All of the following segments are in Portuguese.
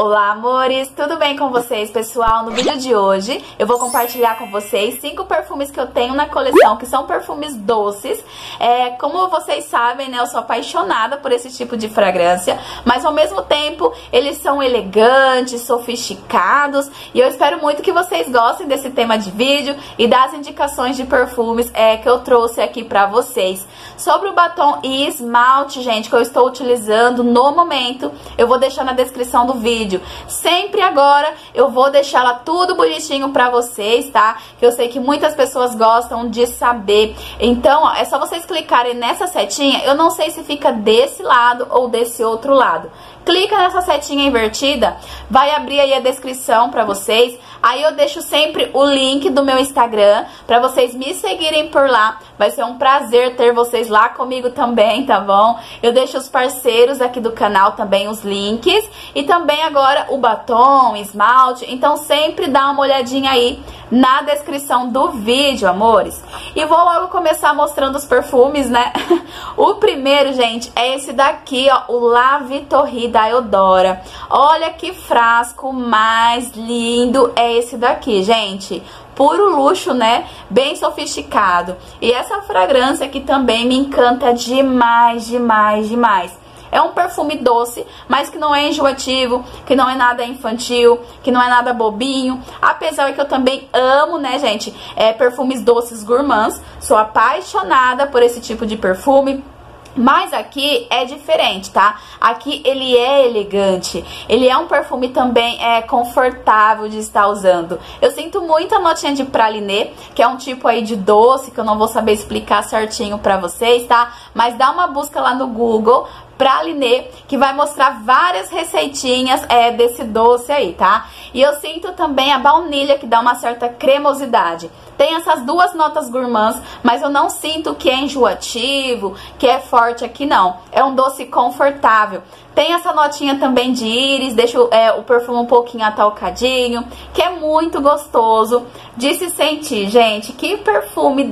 Olá, amores! Tudo bem com vocês, pessoal? No vídeo de hoje eu vou compartilhar com vocês 5 perfumes que eu tenho na coleção, que são perfumes doces. Como vocês sabem, né, eu sou apaixonada por esse tipo de fragrância, mas ao mesmo tempo eles são elegantes, sofisticados, e eu espero muito que vocês gostem desse tema de vídeo e das indicações de perfumes que eu trouxe aqui pra vocês. Sobre o batom e esmalte, gente, que eu estou utilizando no momento, eu vou deixar na descrição do vídeo. Sempre agora eu vou deixar lá tudo bonitinho pra vocês, tá? Que eu sei que muitas pessoas gostam de saber. Então, ó, é só vocês clicarem nessa setinha. Eu não sei se fica desse lado ou desse outro lado. Clica nessa setinha invertida, vai abrir aí a descrição pra vocês. Aí eu deixo sempre o link do meu Instagram pra vocês me seguirem por lá. Vai ser um prazer ter vocês lá comigo também, tá bom? Eu deixo os parceiros aqui do canal também, os links. E também agora o batom, esmalte. Então sempre dá uma olhadinha aí na descrição do vídeo, amores. E vou logo começar mostrando os perfumes, né? O primeiro, gente, é esse daqui, ó, o La Vittorie da Eudora. Olha que frasco mais lindo é esse daqui, gente. Puro luxo, né? Bem sofisticado. E essa fragrância aqui também me encanta demais, demais, demais. É um perfume doce, mas que não é enjoativo, que não é nada infantil, que não é nada bobinho. Apesar que eu também amo, né, gente, perfumes doces gourmands. Sou apaixonada por esse tipo de perfume. Mas aqui é diferente, tá? Aqui ele é elegante. Ele é um perfume também confortável de estar usando. Eu sinto muito a notinha de pralinê, que é um tipo aí de doce, que eu não vou saber explicar certinho pra vocês, tá? Mas dá uma busca lá no Google, pralinê, que vai mostrar várias receitinhas desse doce aí, tá? E eu sinto também a baunilha, que dá uma certa cremosidade. Tem essas duas notas gourmands, mas eu não sinto que é enjoativo, que é forte aqui, não. É um doce confortável. Tem essa notinha também de íris, deixa o perfume um pouquinho atalcadinho, que é muito gostoso de se sentir, gente. Que perfume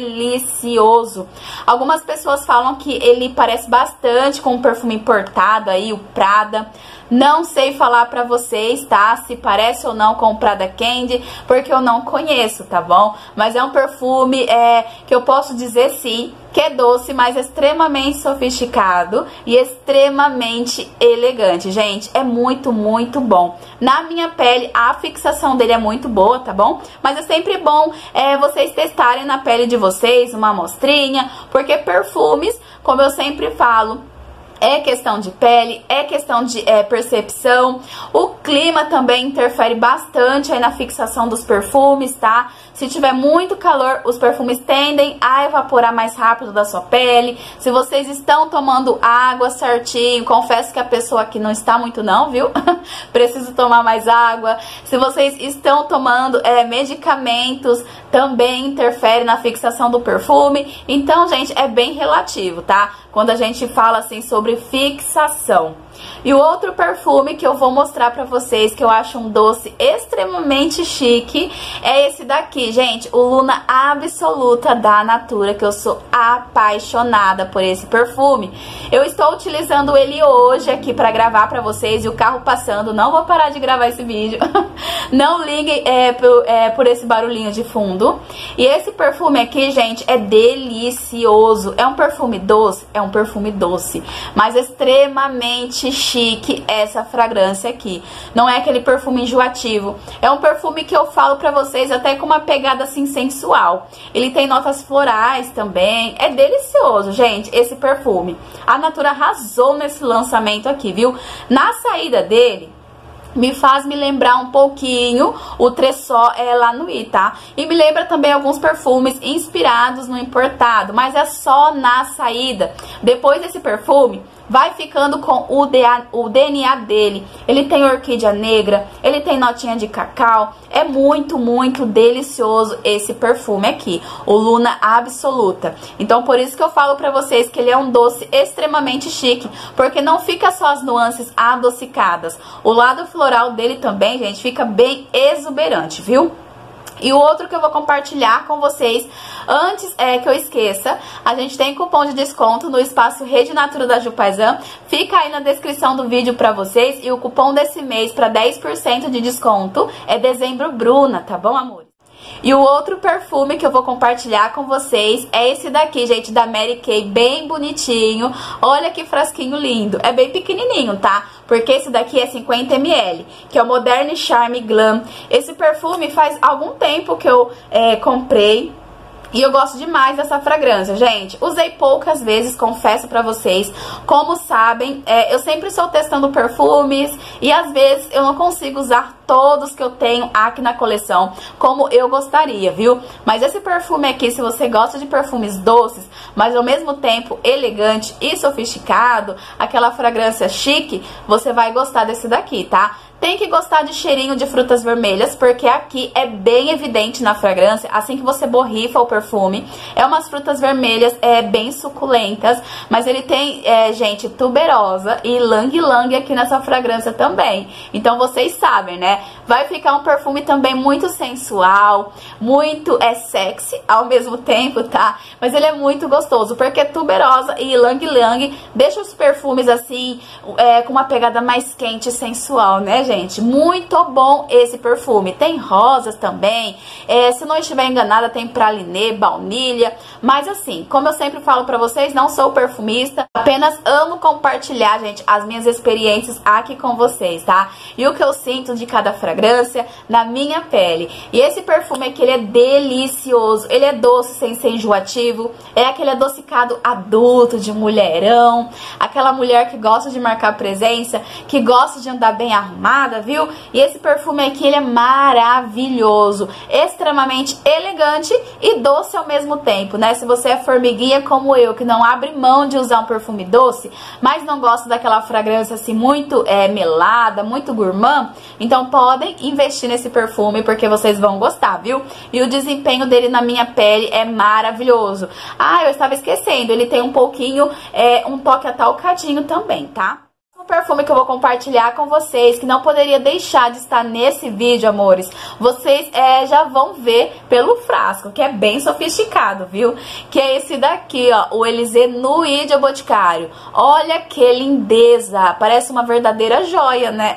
delicioso. Algumas pessoas falam que ele parece bastante com um perfume importado aí, o Prada. Não sei falar pra vocês, tá? Se parece ou não com o Prada Candy, porque eu não conheço, tá bom? Mas é um perfume que eu posso dizer sim, que é doce, mas extremamente sofisticado e extremamente elegante. Gente, é muito, muito bom. Na minha pele, a fixação dele é muito boa, tá bom? Mas é sempre bom vocês testarem na pele de vocês uma amostrinha, porque perfumes, como eu sempre falo, é questão de pele, é questão de percepção. O clima também interfere bastante aí na fixação dos perfumes, tá? Se tiver muito calor, os perfumes tendem a evaporar mais rápido da sua pele. Se vocês estão tomando água certinho, confesso que a pessoa aqui não está muito não, viu? Preciso tomar mais água. Se vocês estão tomando medicamentos, também interfere na fixação do perfume. Então, gente, é bem relativo, tá? Quando a gente fala assim sobre fixação. E o outro perfume que eu vou mostrar pra vocês, que eu acho um doce extremamente chique, é esse daqui, gente, o Luna Absoluta da Natura, que eu sou apaixonada por esse perfume. Eu estou utilizando ele hoje aqui pra gravar pra vocês, e o carro passando, não vou parar de gravar esse vídeo. Não liguem por esse barulhinho de fundo. E esse perfume aqui, gente, é delicioso. É um perfume doce? É um perfume doce, mas extremamente chique essa fragrância aqui. Não é aquele perfume enjoativo. É um perfume que eu falo pra vocês até com uma pegada assim sensual. Ele tem notas florais também. É delicioso, gente, esse perfume. A Natura arrasou nesse lançamento aqui, viu? Na saída dele, me faz me lembrar um pouquinho o Tressó La Nuit, tá? E me lembra também alguns perfumes inspirados no importado, mas é só na saída. Depois desse perfume, vai ficando com o DNA dele. Ele tem orquídea negra, ele tem notinha de cacau. É muito, muito delicioso esse perfume aqui, o Luna Absoluta. Então, por isso que eu falo pra vocês que ele é um doce extremamente chique, porque não fica só as nuances adocicadas. O lado floral dele também, gente, fica bem exuberante, viu? E o outro que eu vou compartilhar com vocês, antes que eu esqueça, a gente tem cupom de desconto no espaço Rede Natura da Jupaisan. Fica aí na descrição do vídeo pra vocês. E o cupom desse mês pra 10% de desconto é Dezembro Bruna, tá bom, amor? E o outro perfume que eu vou compartilhar com vocês é esse daqui, gente, da Mary Kay, bem bonitinho. Olha que frasquinho lindo. É bem pequenininho, tá? Porque esse daqui é 50 ml, que é o Modern Charme Glam. Esse perfume faz algum tempo que eu comprei. E eu gosto demais dessa fragrância, gente. Usei poucas vezes, confesso pra vocês. Como sabem, eu sempre estou testando perfumes e às vezes eu não consigo usar todos que eu tenho aqui na coleção como eu gostaria, viu? Mas esse perfume aqui, se você gosta de perfumes doces, mas ao mesmo tempo elegante e sofisticado, aquela fragrância chique, você vai gostar desse daqui, tá? Tem que gostar de cheirinho de frutas vermelhas, porque aqui é bem evidente na fragrância, assim que você borrifa o perfume. É umas frutas vermelhas bem suculentas, mas ele tem, gente, tuberosa e ylang-ylang aqui nessa fragrância também. Então vocês sabem, né? Vai ficar um perfume também muito sensual, muito sexy ao mesmo tempo, tá? Mas ele é muito gostoso, porque tuberosa e ylang-ylang deixa os perfumes assim, com uma pegada mais quente e sensual, né, gente? Muito bom esse perfume. Tem rosas também. Se não estiver enganada, tem pralinê, baunilha. Mas assim, como eu sempre falo pra vocês, não sou perfumista. Apenas amo compartilhar, gente, as minhas experiências aqui com vocês, tá? E o que eu sinto de cada fragrância na minha pele. E esse perfume aqui, ele é delicioso. Ele é doce sem ser enjoativo. É aquele adocicado adulto de mulherão. Aquela mulher que gosta de marcar presença, que gosta de andar bem arrumada, viu? E esse perfume aqui, ele é maravilhoso, extremamente elegante e doce ao mesmo tempo, né? Se você é formiguinha como eu, que não abre mão de usar um perfume doce, mas não gosta daquela fragrância assim muito melada, muito gourmand, então podem investir nesse perfume porque vocês vão gostar, viu? E o desempenho dele na minha pele é maravilhoso. Ah, eu estava esquecendo, ele tem um pouquinho, um toque atalcadinho também, tá? O perfume que eu vou compartilhar com vocês, que não poderia deixar de estar nesse vídeo, amores, vocês já vão ver pelo frasco, que é bem sofisticado, viu? Que é esse daqui, ó, o Élysée Nuit de Boticário. Olha que lindeza, parece uma verdadeira joia, né?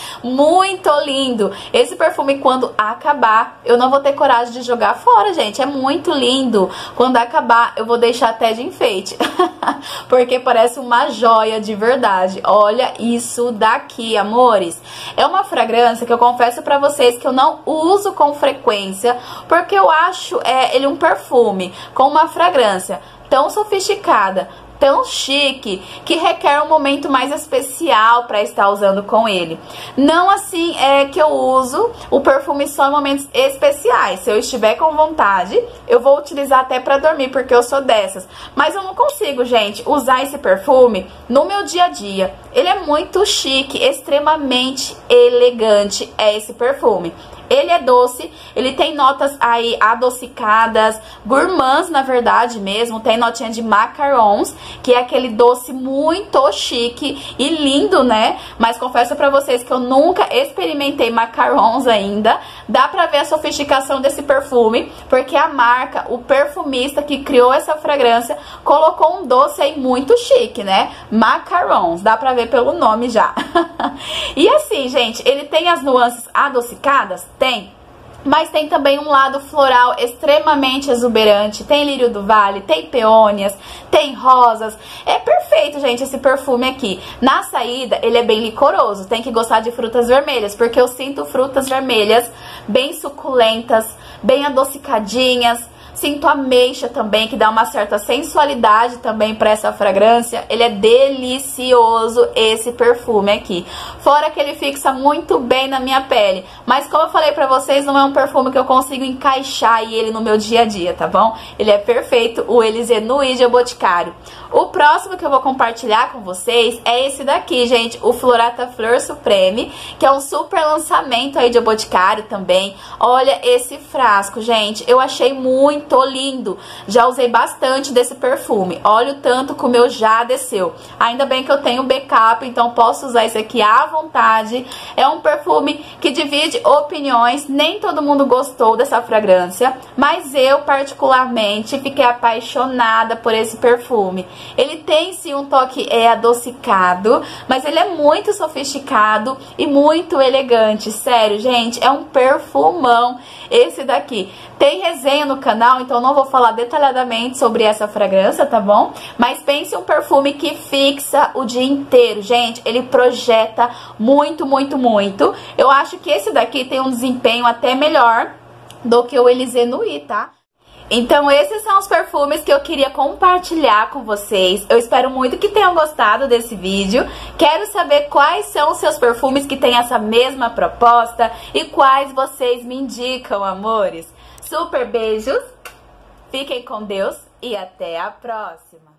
Muito lindo. Esse perfume, quando acabar, eu não vou ter coragem de jogar fora, gente, é muito lindo. Quando acabar, eu vou deixar até de enfeite, porque parece uma joia de verdade. Olha isso daqui, amores. É uma fragrância que eu confesso pra vocês que eu não uso com frequência, porque eu acho ele um perfume com uma fragrância tão sofisticada, tão chique, que requer um momento mais especial para estar usando com ele. Não assim que eu uso o perfume só em momentos especiais. Se eu estiver com vontade, eu vou utilizar até para dormir, porque eu sou dessas. Mas eu não consigo, gente, usar esse perfume no meu dia a dia. Ele é muito chique, extremamente elegante, esse perfume. Ele é doce, ele tem notas aí adocicadas, gourmands na verdade mesmo, tem notinha de macarons, que é aquele doce muito chique e lindo, né? Mas confesso pra vocês que eu nunca experimentei macarons ainda. Dá pra ver a sofisticação desse perfume, porque a marca, o perfumista que criou essa fragrância, colocou um doce aí muito chique, né? Macarons, dá pra ver pelo nome já. E assim, gente, ele tem as nuances adocicadas? Tem. Mas tem também um lado floral extremamente exuberante. Tem lírio do vale, tem peônias, tem rosas. É perfeito, gente, esse perfume aqui. Na saída, ele é bem licoroso. Tem que gostar de frutas vermelhas, porque eu sinto frutas vermelhas bem suculentas, bem adocicadinhas. Sinto ameixa também, que dá uma certa sensualidade também pra essa fragrância. Ele é delicioso, esse perfume aqui. Fora que ele fixa muito bem na minha pele. Mas como eu falei pra vocês, não é um perfume que eu consigo encaixar ele no meu dia a dia, tá bom? Ele é perfeito, o Élysée Nuit de Boticário. O próximo que eu vou compartilhar com vocês é esse daqui, gente, o Florata Fleur Supreme, que é um super lançamento aí de Boticário também. Olha esse frasco, gente, eu achei muito tô lindo. Já usei bastante desse perfume. Olha o tanto que o meu já desceu. Ainda bem que eu tenho backup, então posso usar esse aqui à vontade. É um perfume que divide opiniões. Nem todo mundo gostou dessa fragrância, mas eu particularmente fiquei apaixonada por esse perfume. Ele tem sim um toque adocicado, mas ele é muito sofisticado e muito elegante. Sério, gente, é um perfumão esse daqui. Tem resenha no canal, então não vou falar detalhadamente sobre essa fragrância, tá bom? Mas pense em um perfume que fixa o dia inteiro, gente. Ele projeta muito, muito, muito. Eu acho que esse daqui tem um desempenho até melhor do que o Élysée Nuit, tá? Então esses são os perfumes que eu queria compartilhar com vocês. Eu espero muito que tenham gostado desse vídeo. Quero saber quais são os seus perfumes que têm essa mesma proposta e quais vocês me indicam, amores. Super beijos, fiquem com Deus e até a próxima!